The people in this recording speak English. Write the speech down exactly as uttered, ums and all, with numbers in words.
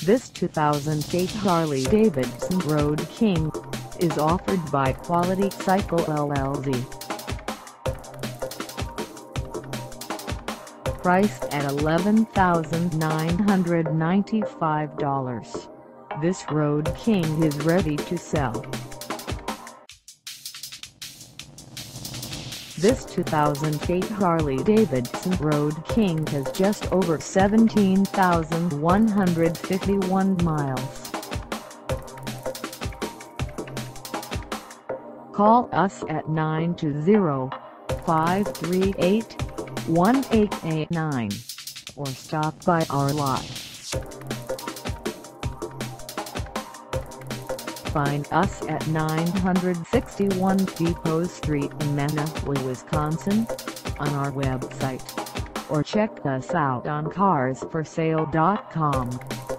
This two thousand eight Harley Davidson Road King is offered by Quality Cycle L L C. Priced at eleven thousand nine hundred ninety-five dollars, this Road King is ready to sell. This two thousand eight Harley Davidson Road King has just over seventeen thousand one hundred fifty-one miles. Call us at nine two zero, five three eight, one eight eight nine or stop by our lot. Find us at nine sixty-one Depot Street in Manawa, Wisconsin, on our website, or check us out on cars for sale dot com.